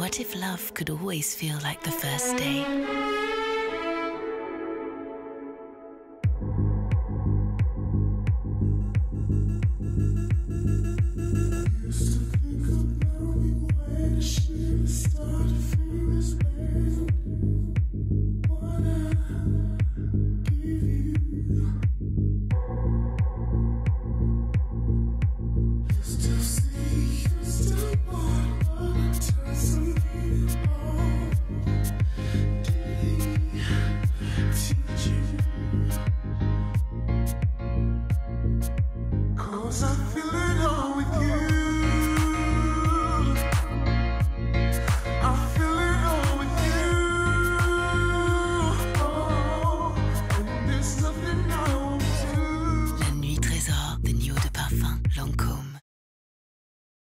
What if love could always feel like the first day? Still say you still want